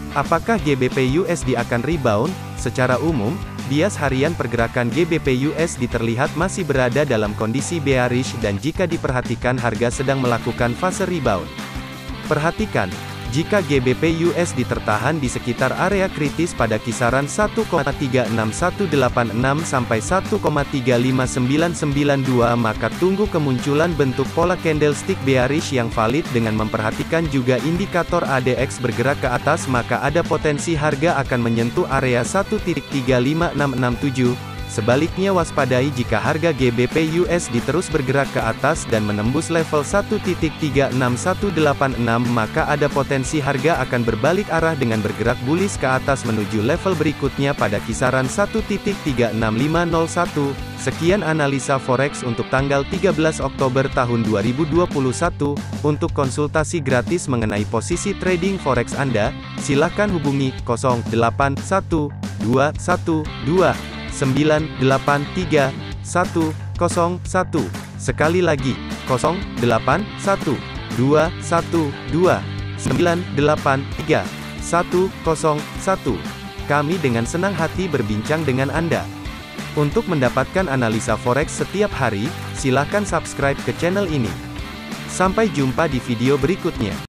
Apakah GBP USD akan rebound? Secara umum, bias harian pergerakan GBP USD terlihat masih berada dalam kondisi bearish dan jika diperhatikan harga sedang melakukan fase rebound. Perhatikan, jika GBP USD tertahan di sekitar area kritis pada kisaran 1,36186 sampai 1,35992 maka tunggu kemunculan bentuk pola candlestick bearish yang valid dengan memperhatikan juga indikator ADX bergerak ke atas maka ada potensi harga akan menyentuh area 1.35667. Sebaliknya waspadai jika harga GBP USD terus bergerak ke atas dan menembus level 1.36186 maka ada potensi harga akan berbalik arah dengan bergerak bullish ke atas menuju level berikutnya pada kisaran 1.36501. Sekian analisa forex untuk tanggal 13 Oktober tahun 2021. Untuk konsultasi gratis mengenai posisi trading forex Anda, silakan hubungi 081212 983 101. Sekali lagi, 081212 983 101. Kami dengan senang hati berbincang dengan Anda. Untuk mendapatkan analisa forex setiap hari, silakan subscribe ke channel ini. Sampai jumpa di video berikutnya.